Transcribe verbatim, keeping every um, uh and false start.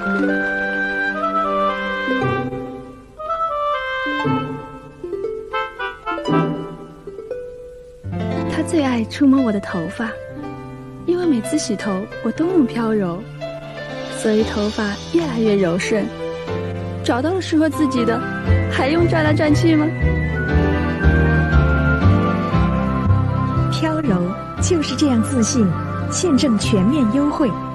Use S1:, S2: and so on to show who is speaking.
S1: 他最爱触摸我的头发，因为每次洗头我都能飘柔，所以头发越来越柔顺。找到了适合自己的，还用转来转去吗？
S2: 飘柔就是这样自信，现正全面优惠。